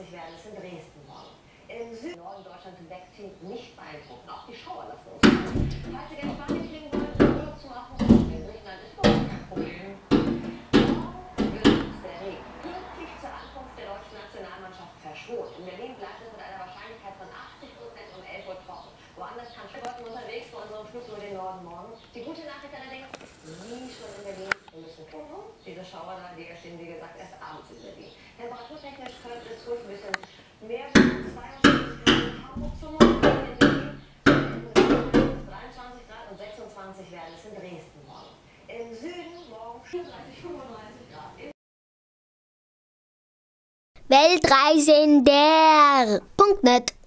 26 werden es in Dresden morgen. Im Süden Norden Deutschlands wegziehen nicht beeindruckend. Auch die Schauer lassen uns kommen. Falls Sie gerne Spanien fliegen wollen, Urlaub zu machen, in Griechenland ist überhaupt kein Problem. Morgen wird der Regen pünktlich zur Ankunft der deutschen Nationalmannschaft verschwont. In Berlin bleibt es mit einer Wahrscheinlichkeit von 80% um 11 Uhr trocken. Woanders kann Schiffe unterwegs für unseren Flug über den Norden morgen. Die gute Nachricht allerdings, wie schon in Berlin, wir müssen gucken. Diese Schauer da, die entstehen wie gesagt erst abends in Berlin. Temperaturtechnisch könnte es ruhig ein bisschen mehr werden. 22 Grad in Hamburg zum Morgen, in Berlin 23 Grad und 26 werden es in Dresden morgen. Im Süden morgen 34, 35 Grad. Weltreisender.net